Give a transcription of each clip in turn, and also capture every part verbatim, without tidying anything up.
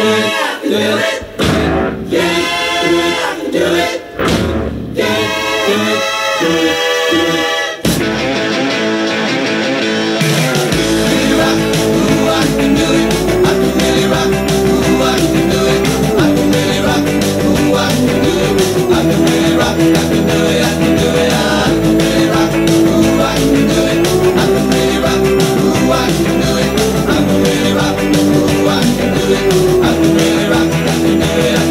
I can really rock, I can do it.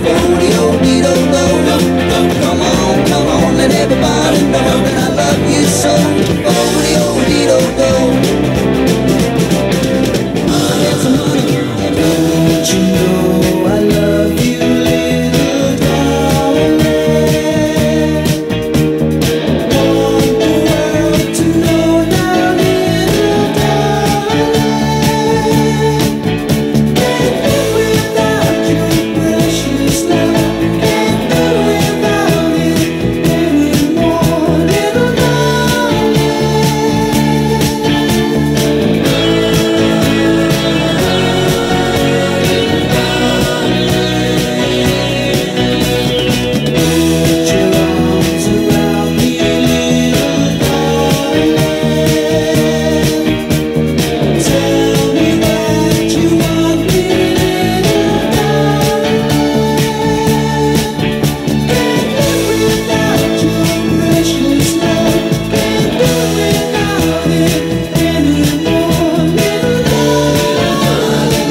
Come on, come on, let everybody know that I love you so. Oh-dee-oh-dee-do-do. Don't you know I love you, little darling? Want the world to know now, little darling. Can't live without your precious love. Can't do without it anymore, little darling. Put your arms around me, little darling. Tell me that you want me, little darling. Can't live without your precious love. Can't do without it anymore, little darling.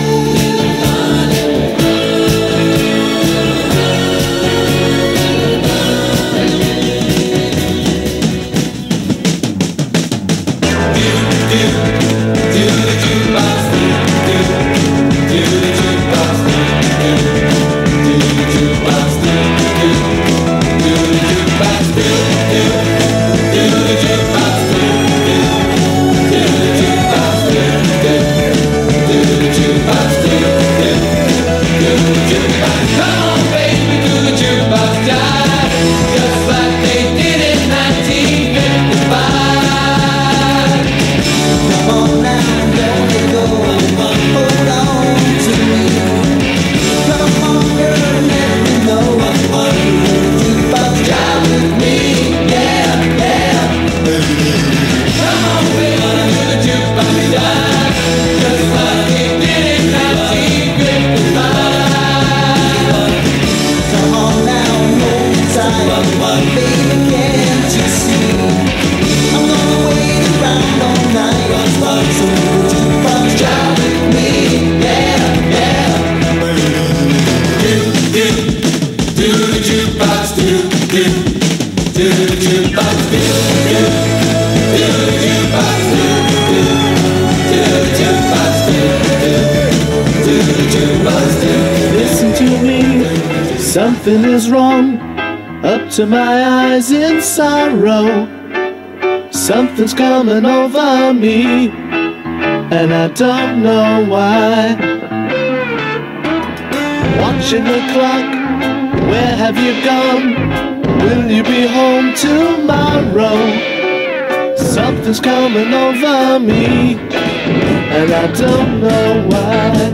Listen to me, something is wrong. Up to my eyes in sorrow. Something's coming over me, and I don't know why. Watching the clock, where have you gone? Will you be home tomorrow? Something's coming over me, and I don't know why.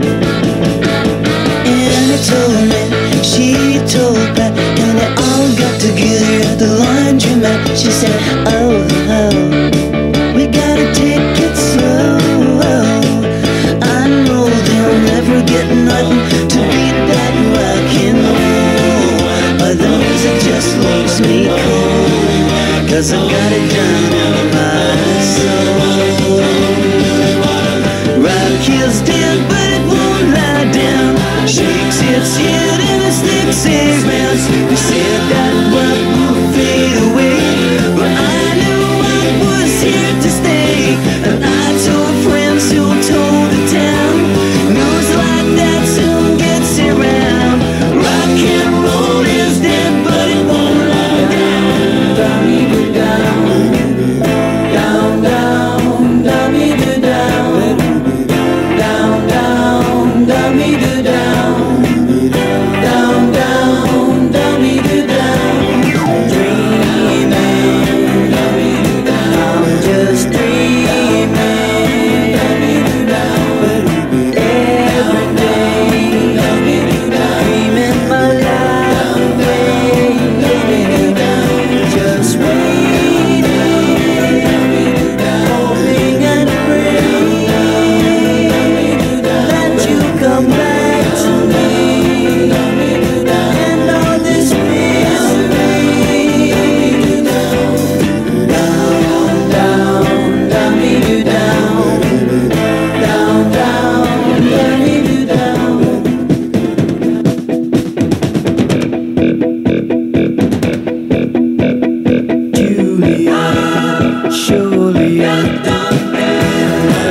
Anna told me, she told Pat, and they all got together at the laundromat. She said, oh, oh, we gotta take it slow. I know they'll never get nothing to beat that rock and roll, but the music just leaves me cold, 'cause I got it down in my soul. Rock is dead, but it won't lie down. Shakes its head and it sticks around. We said that rock would fade away, but I knew I was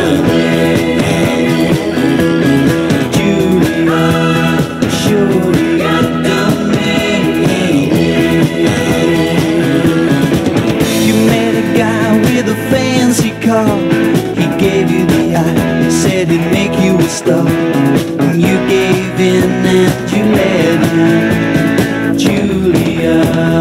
He'd make you a star, and you gave in and you let him, Julia.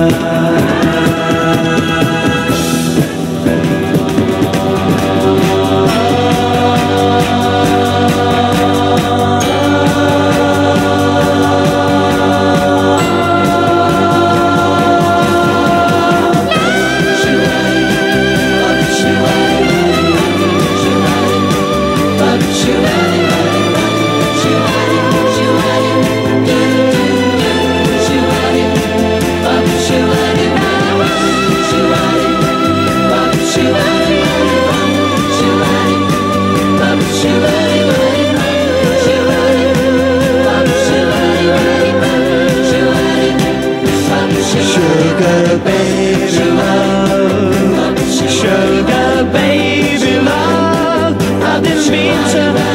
Sugar baby love, sugar baby love, I didn't mean to